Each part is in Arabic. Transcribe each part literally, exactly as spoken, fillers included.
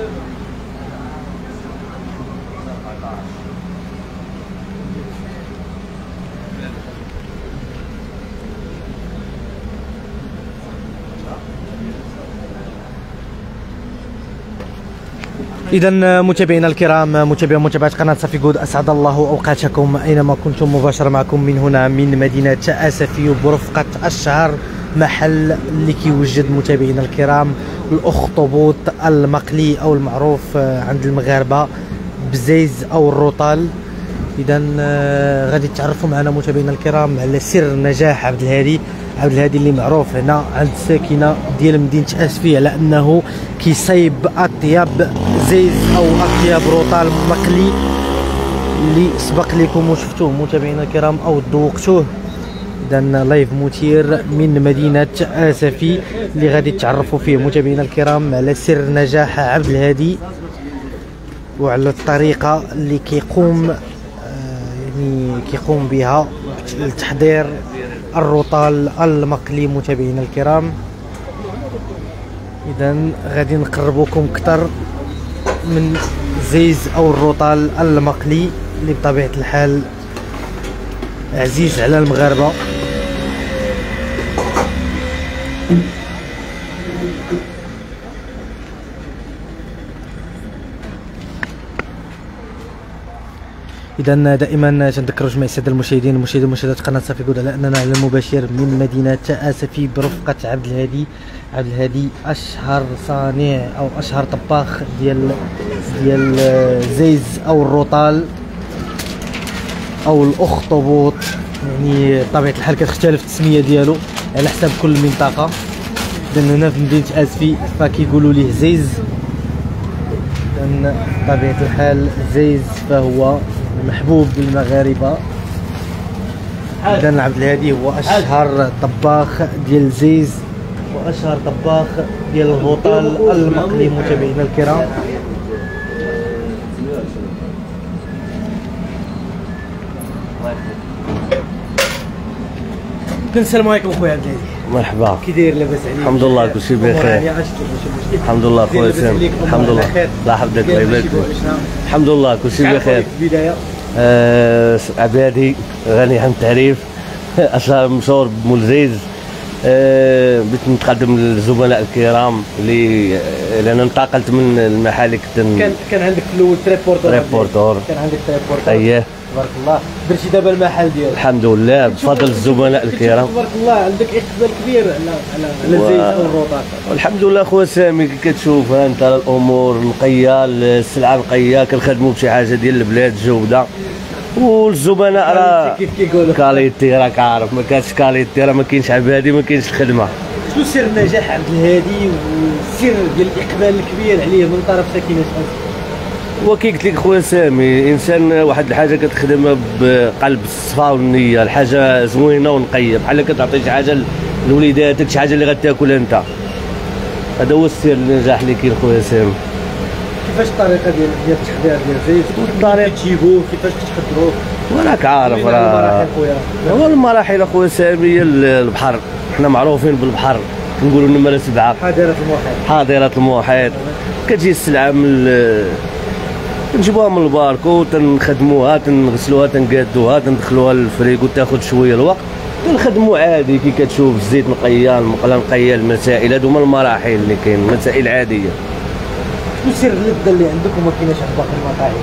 إذا متابعينا الكرام، متابعي متابعة قناة صافي جود، أسعد الله أوقاتكم أينما كنتم. مباشرة معكم من هنا من مدينة أسفي برفقة الشهر، محل اللي كيوجد متابعينا الكرام الأخطبوط المقلي أو المعروف عند المغاربة بزيز أو الروطال. إذا غادي تعرفوا معنا متابعينا الكرام على سر نجاح عبد الهادي. عبد الهادي اللي معروف هنا عند الساكنه ديال مدينه اسفي على انه كيصايب اطيب زيز او اطيب روطال مقلي اللي سبق لكم وشفتوه متابعينا الكرام او ذوقتوه. اذا لايف مثير من مدينه اسفي اللي غادي تعرفوا فيه متابعينا الكرام على سر نجاح عبد الهادي وعلى الطريقه اللي كيقوم يعني كيقوم بها لتحضير الروطال المقلي متابعينا الكرام. اذا غادي نقربوكم اكثر من زيز او الروطال المقلي اللي بطبيعه الحال عزيز على المغاربه. اذا دائما تنذكروا جميع الساده المشاهدين المشاهدين ومشاهدات قناه صافي جود على اننا على المباشر من مدينه اسفي برفقه عبد الهادي. عبد الهادي اشهر صانع او اشهر طباخ ديال ديال زيز او الروطال او الاخطبوط، يعني بطبيعه الحال كتختلف التسميه ديالو على حسب كل منطقه. اذا هنا في مدينه اسفي فكيقولوا ليه زيز، لان بطبيعه الحال زيز فهو محبوب بالمغاربه. اذا عبد الهادي هو اشهر طباخ ديال زيز واشهر طباخ ديال الروطال المقلي متابعينا الكرام. السلام عليكم خويا عبد الهادي. مرحبا، كي داير؟ لاباس عليك؟ الحمد لله كلشي بخير. الحمد لله خويا سامي، الحمد لله. الله يحفظك الله يبارك فيك. الحمد لله كلشي بخير. في البدايه آه عبد الهادي غني عن التعريف، اشهر مشهور بمول زيز. آه بغيت نتقدم للزملاء الكرام اللي لان انتقلت من المحل كنت كان كان عندك في الاول تريبورتور تريبورتور كان عندك تريبورتور اييه تبارك الله. درتي دابا المحل ديالك الحمد لله بفضل الزملاء الكرام تبارك الله. عندك اقبال كبير على على على و... زيت والروطال. والحمد لله خويا سامي كي كتشوف انت الامور نقيه، السلعه نقيه، كنخدموا بشي حاجه ديال البلاد جوده والزبناء راه كيف كيقولوا كاليتي. راك عارف ما كانش كاليتي راه ما كاينش عبد الهادي ما كاينش الخدمه. شنو سر نجاح عبد الهادي والسر ديال الاقبال الكبير عليه من طرف ساكنه اسفي؟ وكي قلت لك خويا سامي انسان واحد الحاجه كتخدمها بقلب الصفا والنيه، الحاجه زوينه ونقيه بحال كتعطي شي حاجه لوليداتك، شي حاجه اللي غتاكلها انت. هذا هو السر النجاح اللي كاين خويا سامي. كيفاش الطريقه ديال ديال التحضير ديال الزيت؟ الطريقه تجيبوه كيفاش تحضروه؟ وراك عارف راه هو المراحل اخويا سامي. البحر حنا معروفين بالبحر، نقولوا نمره سبعه حاضره المحيط. حاضره المحيط كتجي السلعه من كنجيبوها من الباركو تنخدموها تنغسلوها تنقادوها تندخلوها للفريكو تاخذ شويه الوقت تنخدموا عادي. كي كتشوف الزيت نقيه المقله نقيه، المسائل هادو هما المراحل اللي كاين، مسائل عاديه. شنو سر اللذه اللي عندك وما كايناش عند باقي المطاعم؟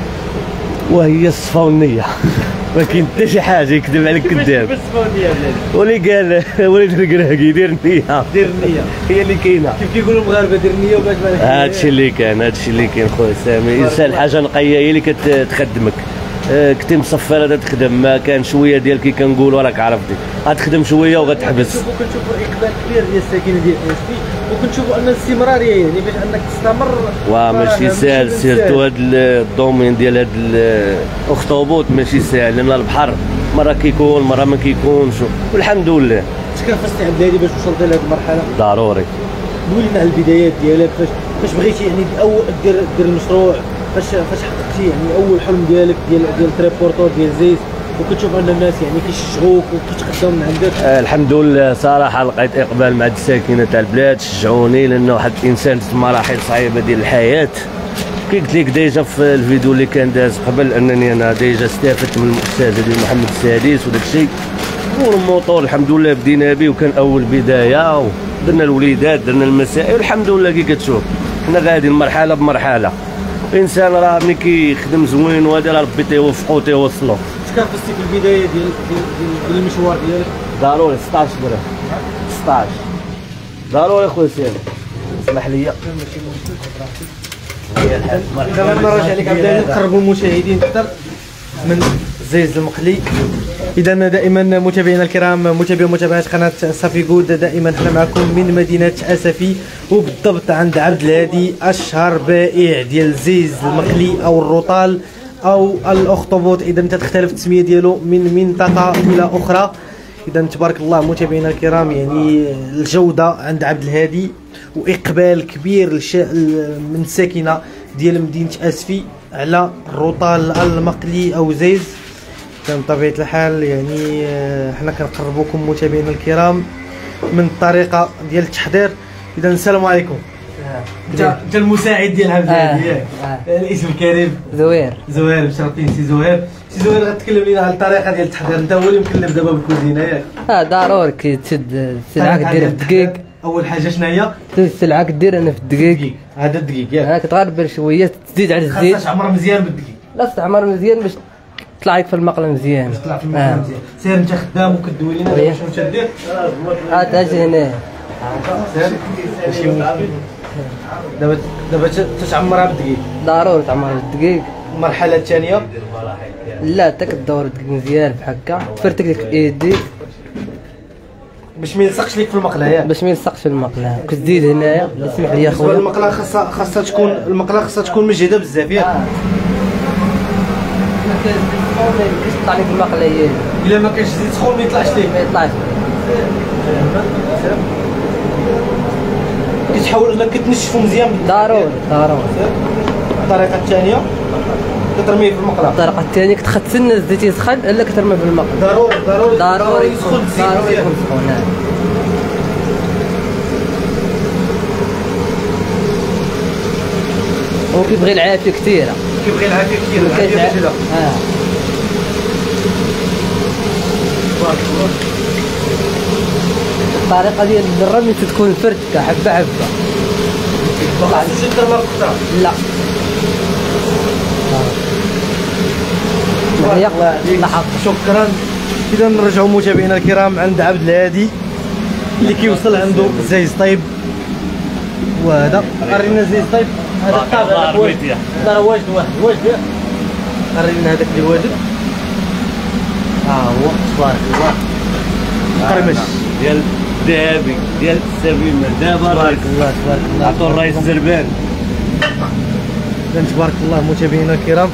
وهي الصفا والنيه. ما كاين حتى شي حاجه يكذب عليك كذاب. بس الصفا والنيه ولي قال وليد الكراكي دير النيه دير النيه هي اللي كاينه. كيف كيقولوا المغاربه دير النيه وباش ما هادشي اللي كان هادشي اللي كاين خويا سامي. انسان حاجه نقيه هي اللي كتخدمك. آه كنتي مصفر هذا تخدم، ما كان شويه ديال كي كنقولوا راك عرفتي غتخدم شويه وغتحبس. كنشوفوا اقبال كبير ديال الساكنه ديال اسفي وكنشوفوا ان الاستمراريه يعني باش انك تستمر. وماشي ساهل سيرتو هذا الدومين ديال هذا الاخطبوط ماشي ساهل، لان البحر مره كيكون مره ما كيكونش والحمد لله. اش كنفرستي عبد الهادي باش وصلتي لهذه المرحله؟ ضروري. قول لنا على البدايات ديالك، فاش فاش بغيتي يعني اول دير دير المشروع، فاش فاش حققتي يعني اول حلم ديالك ديال ديال تريبورتور ديال زيت وكتشوف ان الناس يعني كيشجعوك وكتقدم من عندك؟ آه الحمد لله صراحه لقيت اقبال مع الساكنه تاع البلاد، شجعوني لانه واحد الانسان في مراحل صعيبه ديال الحياه كي قلت لك ديجا في الفيديو اللي كان داز قبل انني انا ديجا استفدت من المؤسسه ديال محمد السادس وداك الشيء، والموطور الحمد لله بدينا به وكان اول بدايه، ودرنا الوليدات درنا المسائل والحمد لله. كي كتشوف حنا غاديين مرحله بمرحله، الانسان راه ملي كيخدم زوين وهذا راه ربي تيوفقو تيوصلو. اش كان قصتي في البدايه ديال ديال المشوار ديالك؟ ضروري ستطاش درهم ستطاش ضروري خويا سير، اسمح لي. دابا نراجع لك عبد العزيز نقربوا المشاهدين اكثر من زيز المقلي. اذا دائما متابعينا الكرام، متابعي متابعات قناه صافي جود، دائما احنا معكم من مدينه اسفي، وبالضبط عند عبد الهادي اشهر بائع ديال زيز المقلي او الرطال او الاخطبوط، اذا تختلف التسميه ديالو من منطقه الى اخرى. اذا تبارك الله متابعينا الكرام، يعني الجوده عند عبد الهادي واقبال كبير من الساكنه ديال مدينه اسفي على الرطال المقلي او زيز. بطبيعه الحال يعني حنا كنقربوكم متابعينا الكرام من الطريقه ديال التحضير. اذا السلام عليكم. انت انت المساعد ديال عبد الهادي ياك؟ الاسم الكريم زوير. زوير مشرفين سي زوير. سي زوير غتكلم لينا على الطريقه ديال التحضير، انت هو اللي مكلف دابا بالكوزينه ياك؟ اه ضروري كي تشد السلعه كديرها في الدقيق. اول حاجه شنو هي؟ السلعه كدير انا في الدقيق، هذا الدقيق ياك؟ ها كتغربل شويه تزيد على الزيت، خاصها تعمر مزيان بالدقيق. لا تستعمر مزيان باش تطلع لك في المقله مزيان. باش تطلع في المقله مزيان. سير انت خدام وكدوي لينا شنو تدير؟ اه تاجي هنا. سير ماشي مشكل. دابا دابا تتعمرها بالدقيق. ضروري تعمرها بالدقيق. المرحله الثانيه لا تا كدور الدقيق مزيان بحال هكا، تفرتك لك ايديك باش ما يلصقش ليك في المقله ياك؟ باش ما يلصقش في المقله. كتزيد هنايا اسمح لي اخويا، المقله خاصها خاصها تكون المقله خاصها تكون مجهده بزاف ياك؟ ما يمكنش تطلع لك المقله هي الا ما كانش زيت سخون ما يطلعش ليك. ما يطلعش. كتحاول انك تنشفو مزيان. ضروري ضروري. الطريقه الثانيه كترميه في المقله. الطريقه الثانيه كتستنى الزيت يسخن الا كترميه في المقله. ضروري ضروري ضروري يسخن الزيت ضروري مزيان. يكون سخون. هو كيبغي العافيه كثيره، كيبغي العافيه كثير. العافيه كثيره. اه الطريقه ديال الرمي تكون فرتكه حبه حبه. ما خاصش ترمى قطره. لا لاحظ. شكرا. اذا نرجعوا متابعينا الكرام عند عبد الهادي اللي كيوصل عنده زيز طيب، وهذا قرينا زيز طيب. هذا الطابع هذا واجد، راه واجد واحد واجد. قرينا هذاك اللي واجد. ها هو تبارك الله قرمش ديال الذهبي ديال السبيمه دابا. تبارك الله تبارك الله. عطوا الرئيس الزربان. اذا تبارك الله متابعينا الكرام،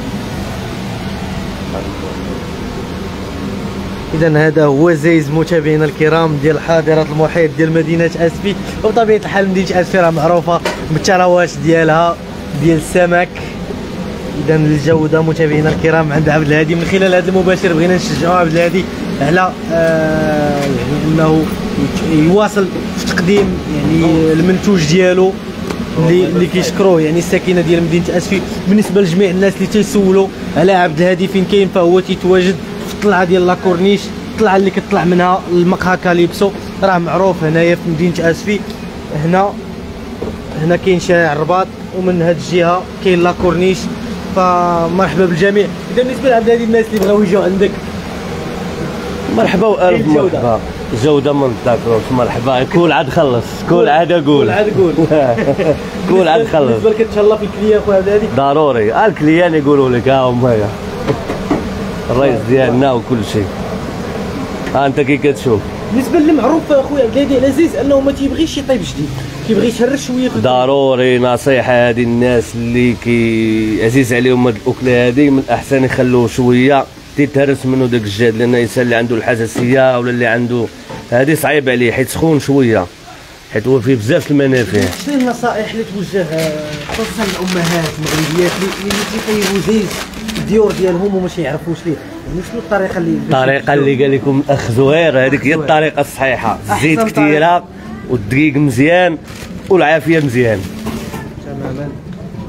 اذا هذا هو زيز متابعينا الكرام ديال حاضره المحيط ديال مدينه اسفي. وبطبيعه الحال مدينه اسفي راه معروفه بالثروات ديالها ديال السمك. اذا الجوده متابعينا الكرام عند عبد الهادي. من خلال هذا المباشر بغينا نشجعوا عبد الهادي على آه يعني انه يواصل في تقديم يعني المنتوج ديالو اللي اللي كيشكروه يعني الساكنه ديال مدينه اسفي. بالنسبه لجميع الناس اللي تيسولوا على عبد الهادي فين كاين، فهو تيتواجد في الطلعه ديال لاكورنيش، الطلعه اللي كتطلع منها المقهى كاليبسو، راه معروف هنايا في مدينه اسفي. هنا هنا كاين شارع الرباط، ومن هذه الجهه كاين لاكورنيش، فمرحبا بالجميع. اذا بالنسبه لعبد الهادي الناس اللي بغاو يجيو عندك مرحبا والف مرحبا. جوده من الذاكره. مرحبا. كول عاد خلص. كول عاد اقول. كول عاد قول. كول عاد خلص. بالنسبه لك تهلا في الكليه خويا عبد الهادي؟ ضروري. الكليان يقولوا لك ها هما هي الرئيس ديالنا وكل شيء. ها انت كي كتشوف. بالنسبه للمعروف اخويا عبد الهادي العزيز انه ما تيبغيش يطيب جديد، كيبغي يشرش شويه في ضروري. نصيحه هذه الناس اللي كي عزيز عليهم هاد الاكله هذه، من الاحسن يخلوه شويه تيتهرس منه داك الجهد، لان الانسان اللي عنده الحساسيه ولا اللي عنده هذه صعيب عليه حيت سخون شويه، حيت هو فيه بزاف المنافع. شنو النصائح اللي توجه خصوصا الامهات المغربيات اللي تيطيبوا زيز الديور ديالهم وما تيعرفوش ليه؟ يعني شنو الطريقه اللي الطريقه اللي قال لكم الاخ زهير، هذيك هي الطريقه الصحيحه. الزيت كثيره والدقيق مزيان والعافيه مزيان. تماما.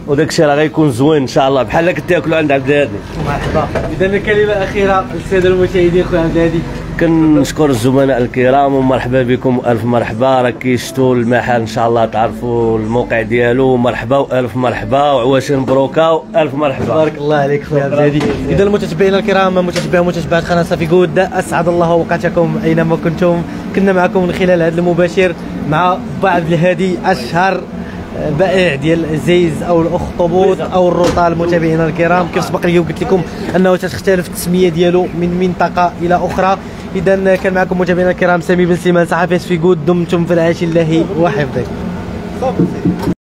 وداك الشيء راه غيكون زوين ان شاء الله بحال كنت تاكلوا عند عبد الهادي. مرحبا. اذا كلمه اخيره للساده المشاهدين خويا عبد الهادي. كنشكر الزملاء الكرام ومرحبا بكم، الف مرحبا. راه كيشتوا المحل ان شاء الله، تعرفوا الموقع ديالو. مرحبا والف مرحبا وعواشر مبروكه والف مرحبا. بارك الله عليك خويا عبد الهادي. اذا المتتبعين الكرام متتبعين ومتتبعات قناه صافي جود، اسعد الله اوقاتكم اينما كنتم. كنا معكم من خلال هذا المباشر مع با عبد الهادي اشهر بائع ديال الزيز او الاخطبوط او الرطال. متابعينا الكرام كيف سبق لي وقلت لكم انه تختلف التسميه ديالو من منطقه الى اخرى. اذا كان معكم متابعينا الكرام سامي بن سليمان، صحفي صافي جود. دمتم في رعايه الله وحفظه.